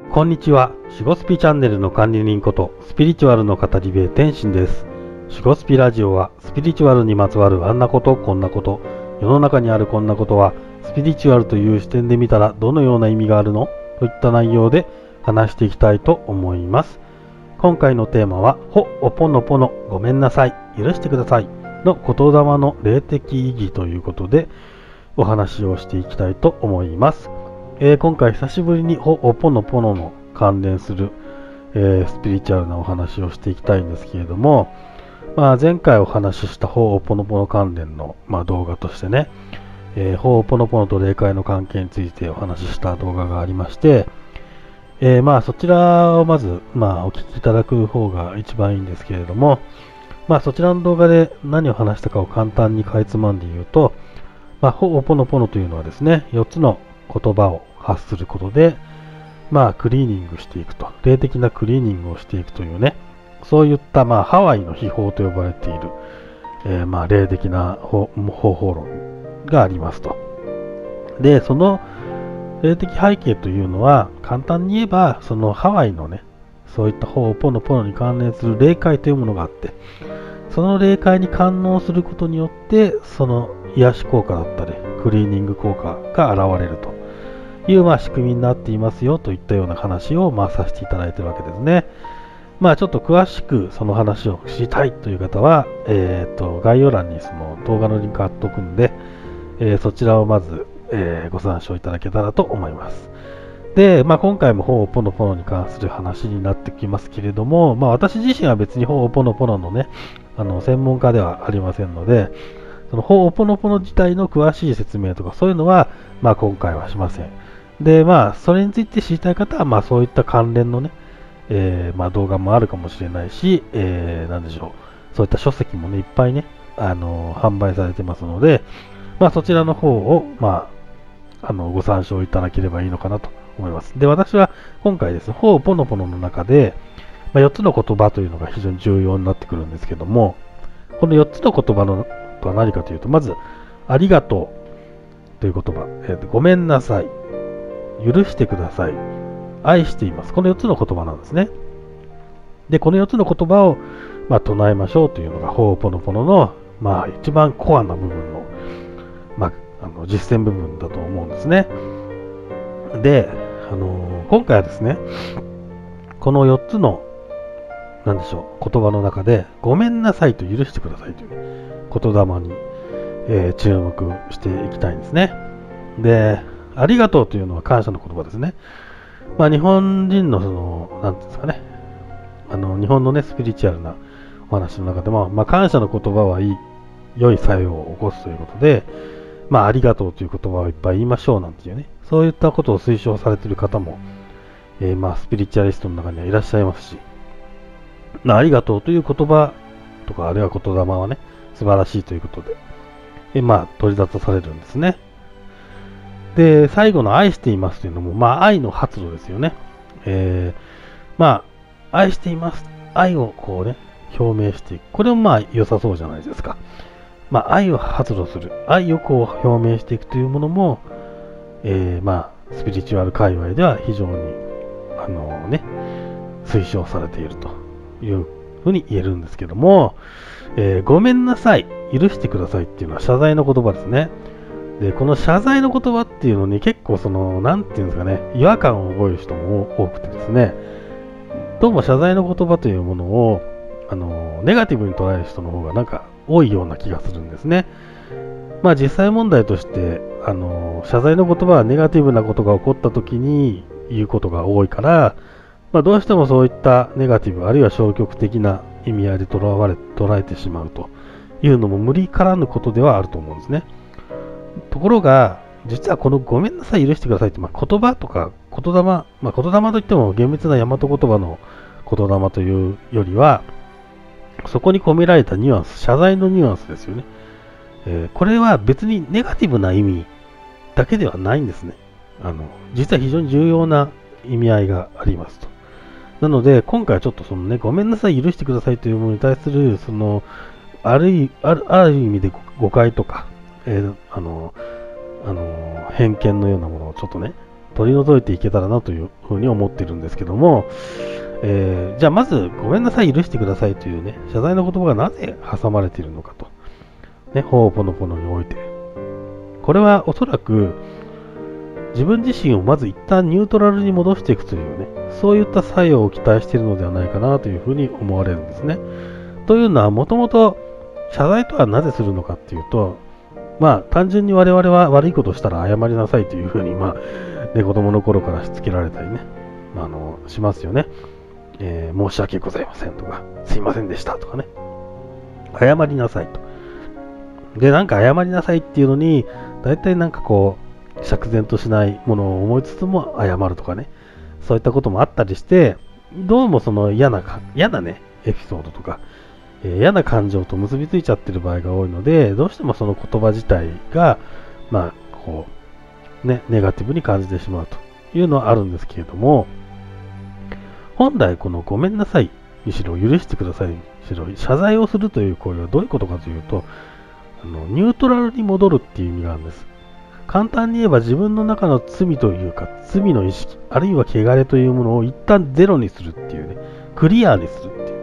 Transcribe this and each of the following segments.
こんにちは。シゴスピチャンネルの管理人ことスピリチュアルの語り部天心です。シゴスピラジオはスピリチュアルにまつわるあんなことこんなこと、世の中にあるこんなことはスピリチュアルという視点で見たらどのような意味があるのといった内容で話していきたいと思います。今回のテーマはほおぽのぽのごめんなさい許してくださいの言霊の霊的意義ということでお話をしていきたいと思います。今回久しぶりにほおぽのぽのの関連する、スピリチュアルなお話をしていきたいんですけれども、前回お話ししたほおぽのぽの関連の、動画としてね、ほおぽのぽのと霊界の関係についてお話しした動画がありまして、そちらをまず、お聞きいただく方が一番いいんですけれども、そちらの動画で何を話したかを簡単にかいつまんで言うと、ほおぽのぽのというのはですね、4つの言葉を発することで、クリーニングしていくと、霊的なクリーニングをしていくというね、そういった、ハワイの秘宝と呼ばれている、霊的な方法論がありますと。で、その霊的背景というのは、簡単に言えば、そのハワイのね、そういったほおぽのぽのに関連する霊界というものがあって、その霊界に感応することによって、その癒し効果だったり、クリーニング効果が現れるという、仕組みになっていますよといったような話を、させていただいているわけですね。ちょっと詳しくその話を知りたいという方は、概要欄にその動画のリンク貼っておくんで、そちらをまず、ご参照いただけたらと思います。で、今回もほおぽのぽのに関する話になってきますけれども、私自身は別にほおぽのぽののね、専門家ではありませんので、そのほおぽのぽの自体の詳しい説明とかそういうのは、今回はしません。で、それについて知りたい方は、そういった関連のね、動画もあるかもしれないし、なんでしょう、そういった書籍もね、いっぱいね、販売されてますので、そちらの方を、ご参照いただければいいのかなと思います。で、私は今回ですね、ほおぽのぽのの中で、4つの言葉というのが非常に重要になってくるんですけども、この4つの言葉のとは何かというと、まず、ありがとうという言葉、ごめんなさい、許してください、愛しています。この4つの言葉なんですね。で、この4つの言葉を、唱えましょうというのが、ほおぽのぽのの、一番コアな部分の、実践部分だと思うんですね。で、今回はですね、この4つの、言葉の中で、ごめんなさいと許してくださいという、言霊に、注目していきたいんですね。で、ありがとうというのは感謝の言葉ですね。日本人のなんていうんですかね、日本のね、スピリチュアルなお話の中でも、感謝の言葉はいい、良い作用を起こすということで、ありがとうという言葉をいっぱい言いましょうなんていうね、そういったことを推奨されている方も、スピリチュアリストの中にはいらっしゃいますし、ありがとうという言葉とか、あるいは言霊はね、素晴らしいということで、取り立たされるんですね。で、最後の愛していますというのも、愛の発露ですよね。愛しています。愛をこうね、表明していく。これも良さそうじゃないですか。愛を発露する。愛をこう表明していくというものも、スピリチュアル界隈では非常に、推奨されているというふうに言えるんですけども、ごめんなさい、許してくださいっていうのは謝罪の言葉ですね。で、この謝罪の言葉っていうのに結構なんていうんですかね、違和感を覚える人も多くてですね、どうも謝罪の言葉というものを、ネガティブに捉える人の方が多いような気がするんですね。実際問題として、謝罪の言葉はネガティブなことが起こった時に言うことが多いから、どうしてもそういったネガティブあるいは消極的な意味合いで捉えてしまうというのも無理からぬことではあると思うんですね。ところが、実はこのごめんなさい許してくださいって、言葉とか言霊、言霊といっても厳密な大和言葉の言霊というよりは、そこに込められたニュアンス、謝罪のニュアンスですよね。これは別にネガティブな意味だけではないんですね。実は非常に重要な意味合いがありますと。なので、今回はちょっとごめんなさい許してくださいというものに対する、ある意味で誤解とか、偏見のようなものをちょっとね、 取り除いていけたらなというふうに思っているんですけども、じゃあまずごめんなさい、許してくださいというね、謝罪の言葉がなぜ挟まれているのかと。ね、ほおぽのぽのにおいて。これはおそらく自分自身をまず一旦ニュートラルに戻していくというね、そういった作用を期待しているのではないかなというふうに思われるんですね。というのは、もともと謝罪とはなぜするのかっていうと、単純に我々は悪いことをしたら謝りなさいというふうに、子供の頃からしつけられたりね、しますよね。申し訳ございませんとか、すいませんでしたとかね。謝りなさいと。で、なんか謝りなさいっていうのに、大体なんかこう、釈然としないものを思いつつも謝るとかね。そういったこともあったりして、どうもその嫌なね、エピソードとか、嫌な感情と結びついちゃってる場合が多いので、どうしてもその言葉自体が、ネガティブに感じてしまうというのはあるんですけれども、本来このごめんなさいにしろ許してくださいにしろ謝罪をするという行為はどういうことかというと、ニュートラルに戻るっていう意味があるんです。簡単に言えば自分の中の罪というか罪の意識あるいは汚れというものを一旦ゼロにするっていうね、クリアにするっていう、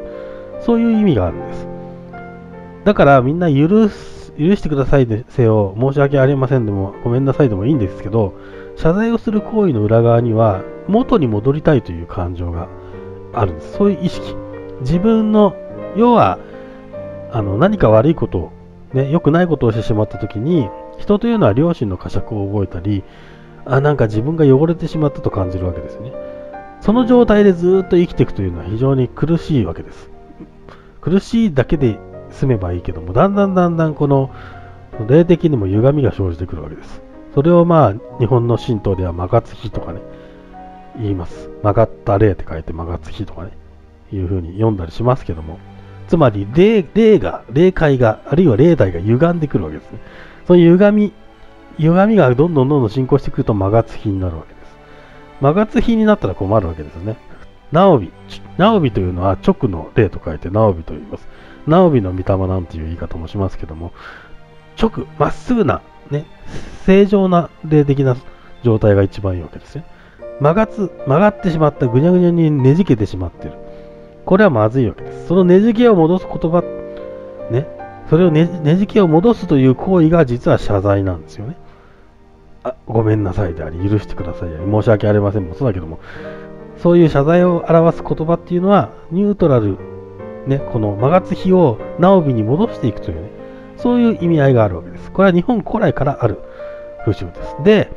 そういう意味があるんです。だからみんな許してくださいでせよ、申し訳ありませんでもごめんなさいでもいいんですけど、謝罪をする行為の裏側には元に戻りたいという感情があるんです。そういう意識、自分の要は何か悪いことをね、良くないことをしてしまったときに、人というのは良心の呵責を覚えたり、なんか自分が汚れてしまったと感じるわけですよね。その状態でずっと生きていくというのは非常に苦しいわけです。苦しいだけで済めばいいけども、だんだんこの霊的にも歪みが生じてくるわけです。それを日本の神道では魔月日とかね、言います。曲がった霊って書いて魔月日とかね、いう風に読んだりしますけども、つまり霊界が、あるいは霊体が歪んでくるわけですね。その歪みがどんどん進行してくると魔月日になるわけです。魔月日になったら困るわけですね。ナオビというのは直の霊と書いてナオビと言います。ナオビの御霊なんていう言い方もしますけども、まっすぐな、ね、正常な霊的な状態が一番いいわけですね。曲がってしまった、ぐにゃぐにゃにねじけてしまっている。これはまずいわけです。そのねじけを戻す言葉、ね、それをねじけを戻すという行為が実は謝罪なんですよね。ごめんなさいであり、許してくださいであり、申し訳ありませんもそうだけども、そういう謝罪を表す言葉っていうのは、ニュートラル、ね、この曲がつ日を直火に戻していくというね、そういう意味合いがあるわけです。これは日本古来からある風習です。で、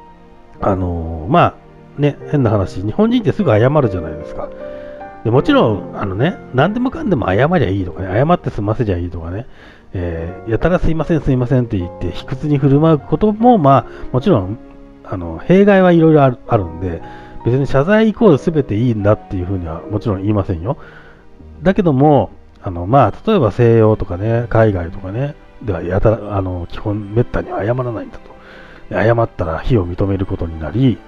変な話、日本人ってすぐ謝るじゃないですか。でもちろん、何でもかんでも謝りゃいいとかね、謝って済ませりゃいいとかね、やたらすいませんって言って、卑屈に振る舞うことも、もちろん、弊害はいろいろあるんで、別に謝罪イコール全ていいんだっていうふうにはもちろん言いませんよ。だけども、例えば西洋とかね、海外とかね、ではやたら、基本めったには謝らないんだと。謝ったら非を認めることになり、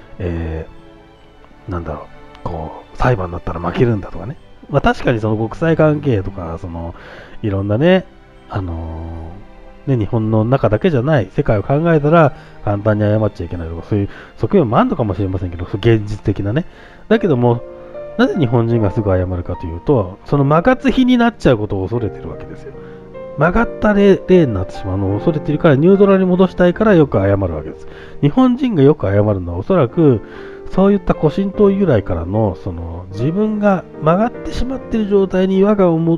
裁判だったら負けるんだとかね。確かにその国際関係とか、いろんなね、日本の中だけじゃない世界を考えたら簡単に謝っちゃいけないとか、そういう側面もあるのかもしれませんけど、現実的なね。だけども、なぜ日本人がすぐ謝るかというと、その曲がつ日になっちゃうことを恐れてるわけですよ。曲がった例になってしまうのを恐れているから、ニュートラルに戻したいからよく謝るわけです。日本人がよく謝るのはおそらく、そういった古神道由来からの、自分が曲がってしまっている状態に違和感を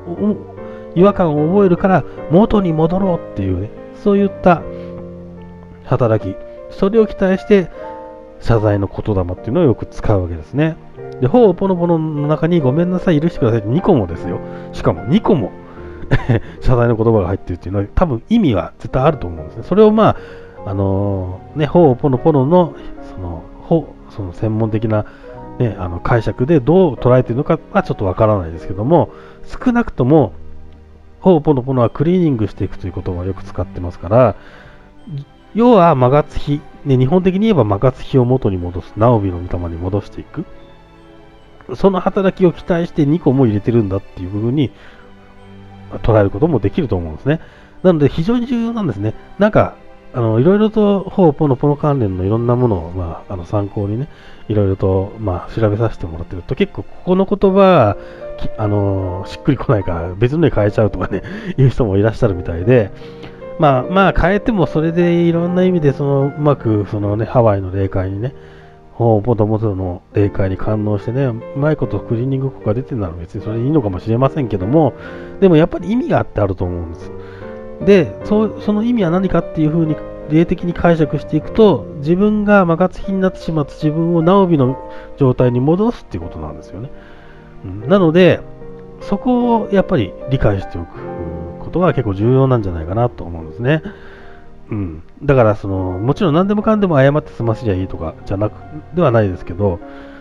覚えるから元に戻ろうっていうね、そういった働き、それを期待して謝罪の言霊っていうのをよく使うわけですね。で、ほおぽのぽのの中にごめんなさい、許してくださいって2個もですよ。しかも2個も謝罪の言葉が入っているっていうのは多分意味は絶対あると思うんですね。それをほおぽのぽののその専門的な、解釈でどう捉えているのかはちょっとわからないですけども、少なくともほおぽのぽのはクリーニングしていくという言葉をよく使ってますから、要は曲がつ日、日本的に言えば曲がつ日を元に戻す、直火の御霊に戻していく、その働きを期待して2個も入れてるんだっていう部分に捉えることもできると思うんですね。なので非常に重要なんですね。なんかいろいろとホーポノポノ関連のいろんなものを、参考にね、いろいろと、調べさせてもらってると、結構ここの言葉はしっくりこないから別のに変えちゃうとかね、いう人もいらっしゃるみたいで、変えてもそれでいろんな意味でうまくハワイの霊界にね、ホーポノポノの霊界に感応してね、うまいことクリーニング効果が出てるなら別にそれでいいのかもしれませんけども、でもやっぱり意味があってあると思うんです。で、その意味は何かっていうふうに霊的に解釈していくと、自分が摩擦品になってしまった自分を直美の状態に戻すっていうことなんですよね。なので、そこをやっぱり理解しておくことが結構重要なんじゃないかなと思うんですね。だからもちろん何でもかんでも謝って済ませりゃいいとかではないですけど、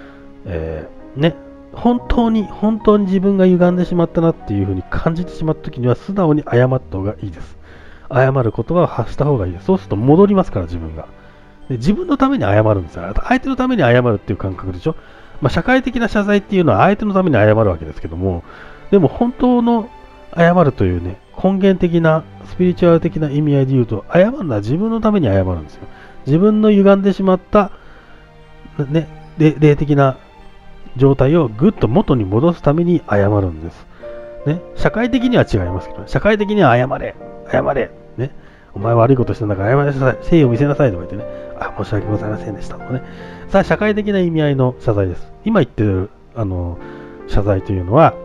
本当に自分が歪んでしまったなっていうふうに感じてしまったときには素直に謝った方がいいです。謝る言葉を発した方がいいです。そうすると戻りますから、自分が。で、自分のために謝るんですよ。相手のために謝るっていう感覚でしょ。社会的な謝罪っていうのは相手のために謝るわけですけども、でも本当の謝るというね、根源的なスピリチュアル的な意味合いで言うと、謝るのは自分のために謝るんですよ。自分の歪んでしまった、霊的な状態をぐっと元に戻すために謝るんです。社会的には違いますけど、社会的には謝れ、お前悪いことしたんだから謝りなさい、誠意を見せなさいとか言ってね、申し訳ございませんでしたとかね。さあ、社会的な意味合いの謝罪です。今言ってる、謝罪というのは、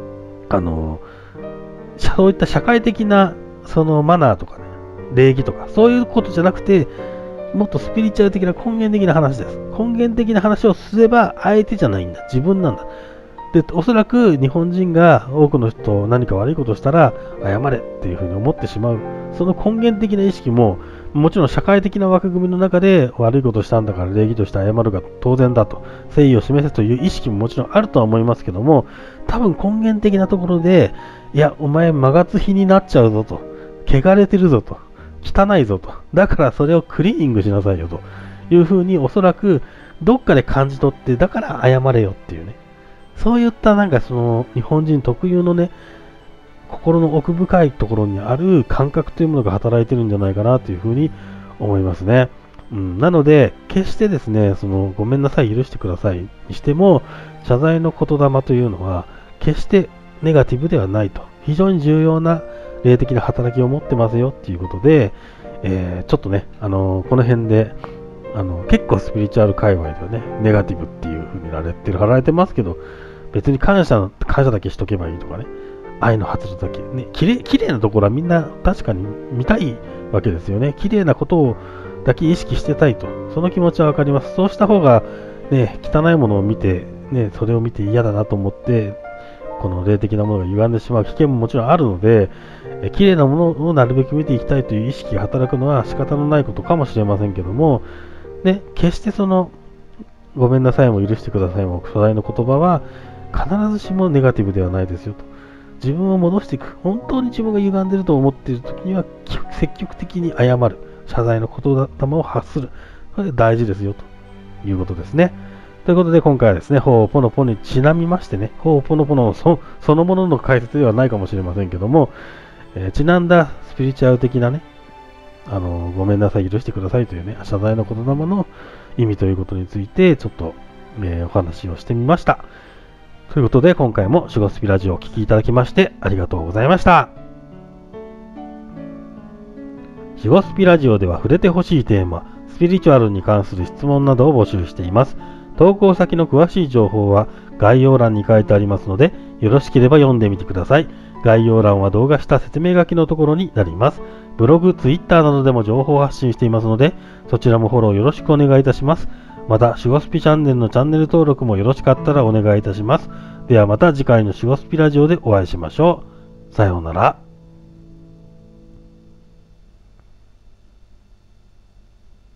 そういった社会的な、マナーとかね、礼儀とか、そういうことじゃなくて、もっとスピリチュアル的な根源的な話です。根源的な話をすれば、相手じゃないんだ。自分なんだ。で、おそらく日本人が多くの人何か悪いことをしたら、謝れっていうふうに思ってしまう。その根源的な意識も、もちろん社会的な枠組みの中で悪いことをしたんだから礼儀として謝るが当然だと、誠意を示せという意識ももちろんあるとは思いますけども、多分根源的なところで、いや、お前、曲がつ日になっちゃうぞと、汚れてるぞと、汚いぞと、だからそれをクリーニングしなさいよというふうに、おそらくどっかで感じ取って、だから謝れよっていうね、そういった日本人特有のね、心の奥深いところにある感覚というものが働いてるんじゃないかなというふうに思いますね。なので、決してですね、ごめんなさい、許してくださいにしても、謝罪の言霊というのは、決してネガティブではないと。非常に重要な霊的な働きを持ってますよっていうことで、ちょっとね、この辺で、結構スピリチュアル界隈ではね、ネガティブっていうふうに貼られてますけど、別に感謝だけしとけばいいとかね、愛の発露だけ。ね、綺麗なところはみんな確かに見たいわけですよね。綺麗なことをだけ意識してたいと。その気持ちはわかります。そうした方が、ね、汚いものを見て、ね、それを見て嫌だなと思って、この霊的なものが歪んでしまう危険ももちろんあるので、綺麗なものをなるべく見ていきたいという意識が働くのは仕方のないことかもしれませんけども、ね、決してごめんなさいも許してくださいも、謝罪の言葉は必ずしもネガティブではないですよと。自分を戻していく。本当に自分が歪んでいると思っているときには、積極的に謝る。謝罪の言霊を発する。これ大事ですよということですね。ということで今回はですね、ホーポノポノにちなみましてね、ホーポノポノのそのものの解説ではないかもしれませんけども、ちなんだスピリチュアル的なね、ごめんなさい、許してくださいというね、謝罪の言霊の意味ということについて、ちょっと、お話をしてみました。ということで、今回もシュゴスピラジオをお聴きいただきましてありがとうございました。シュゴスピラジオでは触れてほしいテーマ、スピリチュアルに関する質問などを募集しています。投稿先の詳しい情報は概要欄に書いてありますので、よろしければ読んでみてください。概要欄は動画下説明書きのところになります。ブログ、ツイッターなどでも情報を発信していますので、そちらもフォローよろしくお願いいたします。また、シュゴスピチャンネルのチャンネル登録もよろしかったらお願いいたします。ではまた次回のシュゴスピラジオでお会いしましょう。さようなら。